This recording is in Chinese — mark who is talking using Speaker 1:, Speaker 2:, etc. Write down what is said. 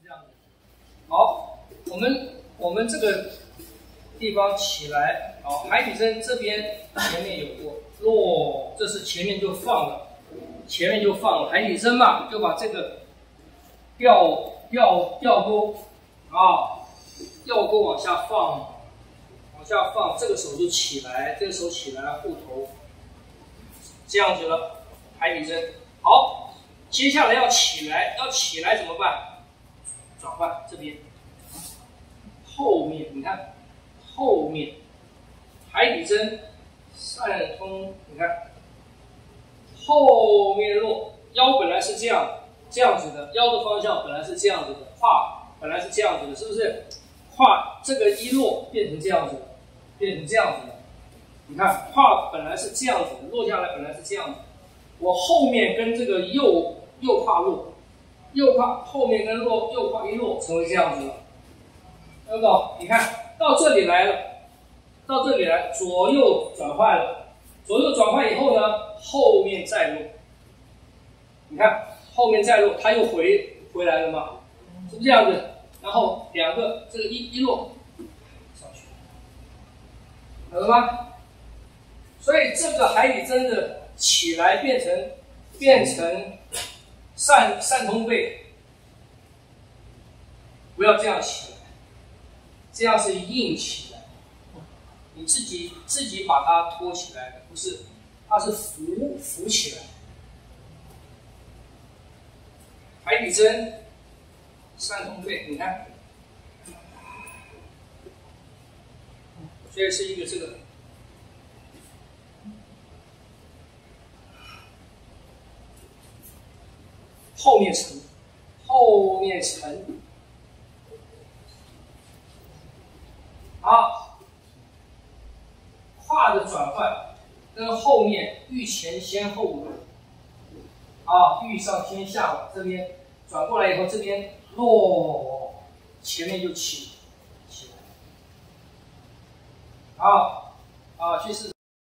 Speaker 1: 这样子。好，我们这个地方起来，好，海底针这边前面有过落，这是前面就放了，海底针嘛，就把这个吊钩啊，吊钩往下放，这个手就起来，这个手起来护头，这样子了，海底针。好，接下来要起来怎么办？转换这边，后面你看，后面海底针散通，你看后面落，腰本来是这样子的，腰的方向本来是这样子的，胯本来是这样子的，是不是？胯这个一落变成这样子的，你看胯本来是这样子的，落下来本来是这样子的。我后面跟这个右胯落，右胯后面跟右胯一落，成为这样子了，有没有？你看到这里来了，左右转换了，左右转换以后呢，后面再落，你看后面再落，它又回来了嘛，是不是这样子？然后两个这个一落上去，懂了吗？所以这个海底针的起来变成散通背，不要这样起来，这样是硬起来，你自己把它托起来的，不是，它是浮起来。海底针散通背，你看，所以是一个这个。后面沉，好，胯的转换跟后面欲前先后落，欲上先下往这边转过来以后，这边落，前面就起来，去试试。